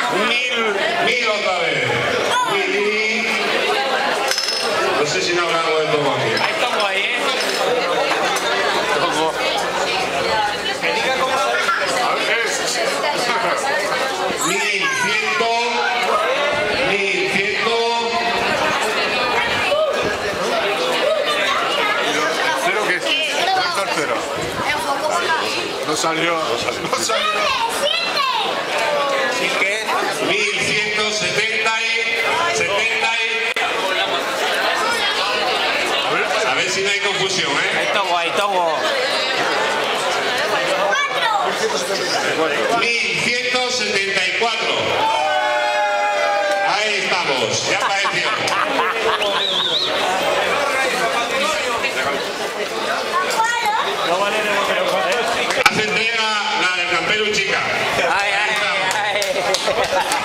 1000 otra vez. 1000. No sé si no habrá algo de todo aquí. Hay tomo ahí, ¿eh? Tomo. Que diga cómo se... 1100. 1100. ¿Cero qué es? ¿Cuánto es cero? No salió. No salió. ¿Sí qué? 1170 y 70 y... A ver si no hay confusión, ¿eh? Hay tomo, hay tomo. 1174. Ahí estamos, ya apareció. Hace entrega la del campero chica. Ay, ay, ay.